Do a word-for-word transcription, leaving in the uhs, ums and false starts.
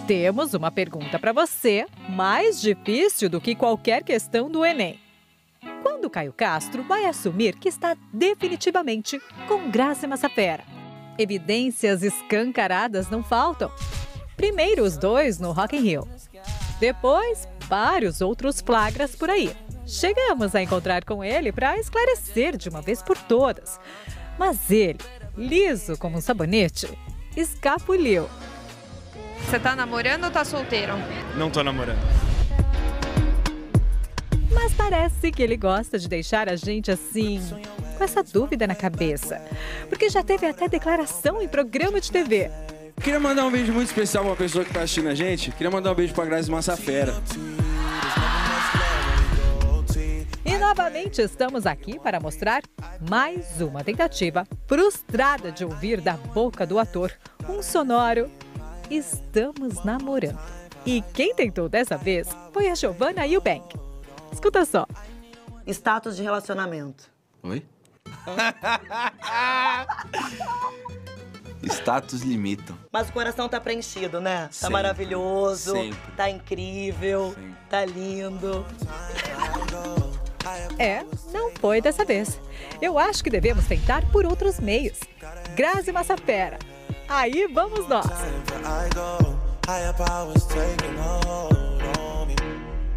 temos uma pergunta para você, mais difícil do que qualquer questão do Enem. Quando Caio Castro vai assumir que está definitivamente com Grazi Massafera? Evidências escancaradas não faltam. Primeiro os dois no Rock in Rio. Depois, vários outros flagras por aí. Chegamos a encontrar com ele para esclarecer de uma vez por todas. Mas ele, liso como um sabonete, escapuliu. Você tá namorando ou tá solteiro? Não tô namorando. Mas parece que ele gosta de deixar a gente assim, com essa dúvida na cabeça. Porque já teve até declaração em programa de T V. Queria mandar um beijo muito especial pra uma pessoa que tá assistindo a gente. Queria mandar um beijo pra Grazi Massafera. E novamente estamos aqui para mostrar mais uma tentativa frustrada de ouvir da boca do ator um sonoro "Estamos namorando". E quem tentou dessa vez foi a Giovanna Eubank. Escuta só. Status de relacionamento. Oi? Status limitam. Mas o coração tá preenchido, né? Tá sempre maravilhoso, sempre. Tá incrível, sempre. Tá lindo. É, não foi dessa vez. Eu acho que devemos tentar por outros meios. Grazi Massafera. Aí vamos nós.